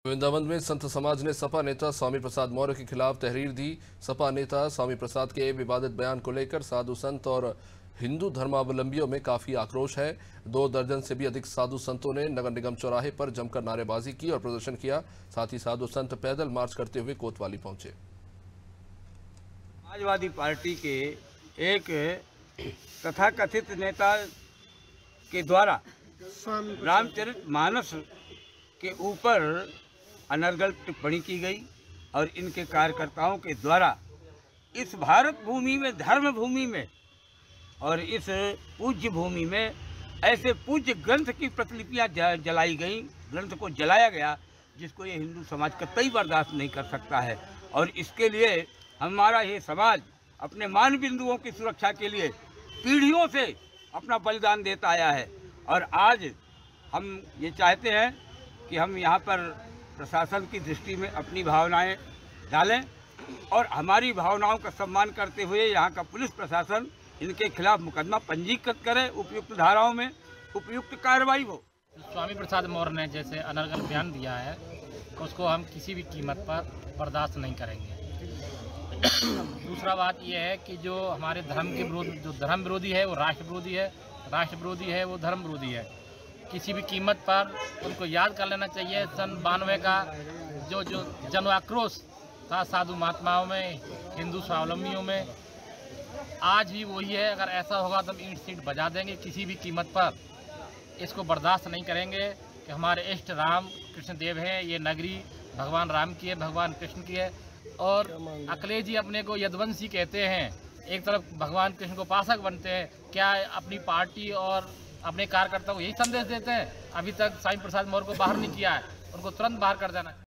वृंदावन में संत समाज ने सपा नेता स्वामी प्रसाद मौर्य के खिलाफ तहरीर दी। सपा नेता स्वामी प्रसाद के विवादित बयान को लेकर साधु संत और हिंदू धर्मावलंबियों में काफी आक्रोश है। 2 दर्जन से भी अधिक साधु संतों ने नगर निगम चौराहे पर जमकर नारेबाजी की और प्रदर्शन किया। साथ ही साधु संत पैदल मार्च करते हुए कोतवाली पहुंचे। समाजवादी पार्टी के एक तथाकथित नेता के द्वारा रामचरितमानस के ऊपर अनर्गल टिप्पणी की गई और इनके कार्यकर्ताओं के द्वारा इस भारत भूमि में, धर्म भूमि में और इस पूज्य भूमि में ऐसे पूज्य ग्रंथ की प्रतिलिपियां जलाई गई, ग्रंथ को जलाया गया, जिसको ये हिंदू समाज कतई बर्दाश्त नहीं कर सकता है। और इसके लिए हमारा ये समाज अपने मान बिंदुओं की सुरक्षा के लिए पीढ़ियों से अपना बलिदान देता आया है। और आज हम ये चाहते हैं कि हम यहाँ पर प्रशासन की दृष्टि में अपनी भावनाएं डालें और हमारी भावनाओं का सम्मान करते हुए यहाँ का पुलिस प्रशासन इनके खिलाफ मुकदमा पंजीकृत करे, उपयुक्त धाराओं में उपयुक्त कार्रवाई हो। स्वामी प्रसाद मौर्य ने जैसे अनर्गल बयान दिया है उसको हम किसी भी कीमत पर बर्दाश्त नहीं करेंगे। दूसरा बात यह है कि जो हमारे धर्म के विरोध, जो धर्म विरोधी है वो राष्ट्र विरोधी है, राष्ट्र विरोधी है वो धर्म विरोधी है। किसी भी कीमत पर उनको याद कर लेना चाहिए सन 92 का जो जन आक्रोश था साधु महात्माओं में, हिंदू स्वावलंबियों में, आज भी वही है। अगर ऐसा होगा तो हम ईंट सीट बजा देंगे, किसी भी कीमत पर इसको बर्दाश्त नहीं करेंगे कि हमारे इष्ट राम कृष्ण देव हैं, ये नगरी भगवान राम की है, भगवान कृष्ण की है। और अखिलेश जी अपने को यदुवंशी कहते हैं, एक तरफ भगवान कृष्ण को उपासक बनते हैं, क्या अपनी पार्टी और अपने कार्यकर्ताओं को यही संदेश देते हैं? अभी तक स्वामी प्रसाद मौर्य को बाहर नहीं किया है, उनको तुरंत बाहर कर देना।